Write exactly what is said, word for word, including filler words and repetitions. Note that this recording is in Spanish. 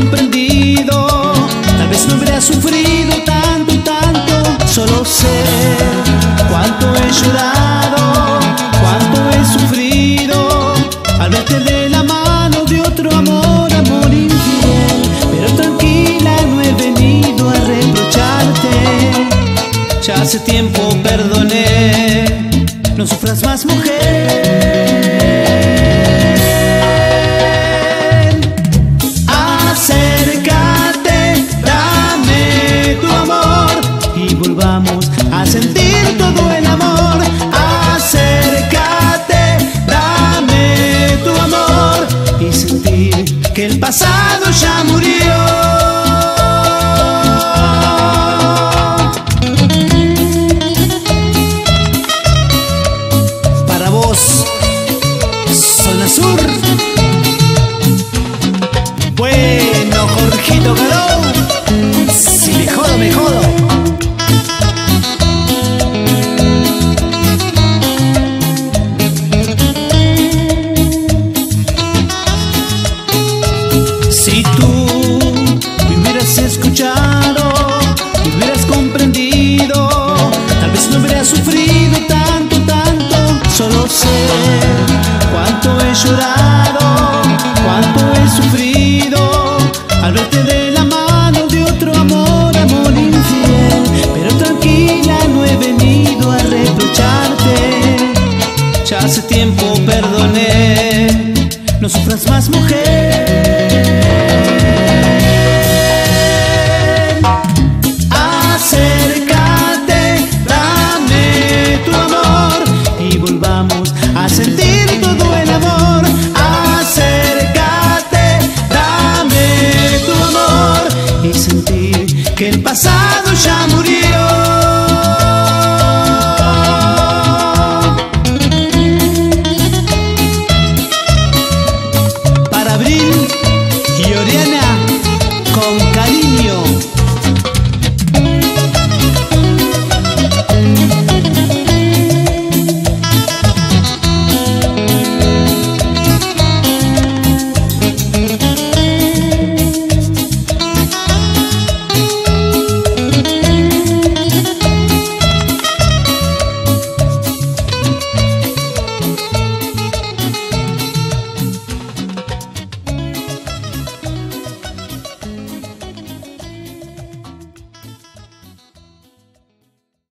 comprendido, tal vez no hubiera sufrido tanto y tanto. Solo sé cuánto he llorado, cuánto he sufrido al verte de la mano de otro amor, amor infiel. Pero tranquila, no he venido a reprocharte, ya hace tiempo perdoné. No sufras más, mujer. Acércate, dame tu amor y volvamos a sentir todo el amor. Acércate, dame tu amor y sentir que el pasado ya murió. Sur. Bueno, Jorgito Caló, si me jodo, me jodo. Si tú me hubieras escuchado, me hubieras comprendido, tal vez no hubiera sufrido tanto, tanto. Solo sé cuánto he llorado, cuánto he sufrido al verte de la mano de otro amor, amor infiel. Pero tranquila, no he venido a reprocharte, ya hace tiempo perdoné. No sufras más, mujer. Acércate, dame tu amor y volvamos a sentir todo el amor. Acércate, dame tu amor y sentir que el pasado ya murió. Para Abril y Oriana, con cariño.